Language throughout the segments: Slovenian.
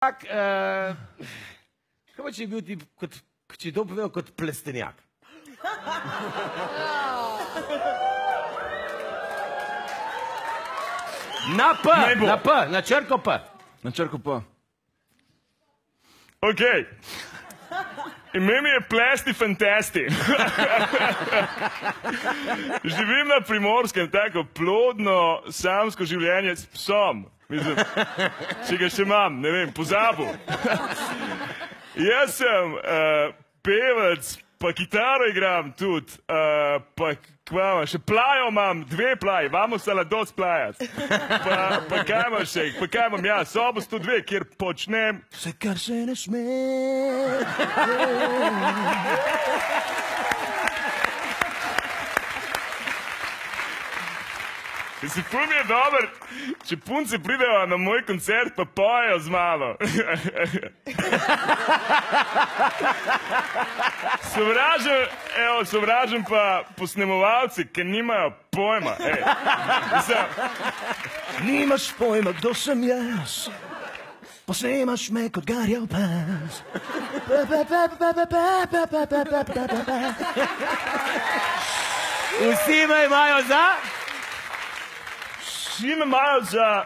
Kaj pa če je bil ti, če je to povedal kot plestenjak? Na P, na P, na črko P. Na črko P. Ok. Ime mi je Plesti Fantasti. Živim na Primorskem, tako plodno, samsko življenje s psom. Mislim, če ga še imam, ne vem, pozabil. Jaz sem pevec, pa kitaro igram tudi, pa kva, še plajo imam, 2 plaji, vamos a la dos playas. Pa kaj imam še, pa kaj imam jaz, sobo 102, kjer počnem vse, kar se ne sme. Mislim, ful mi je dober, če punce pridejo na moj koncert, pa pojejo z mano. Sovražim pa posnemovalci, ker nimajo pojma. Nimaš pojma, kdo sem jaz, posnemaš me kot garjav pes. Vsi me imajo za... Vsi me imajo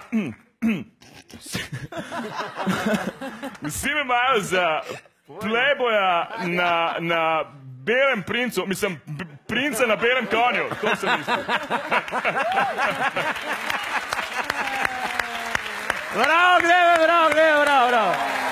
za playboya na belem princu, mislim, princa na belem konju, to sem mislil. Bravo, gremo, bravo.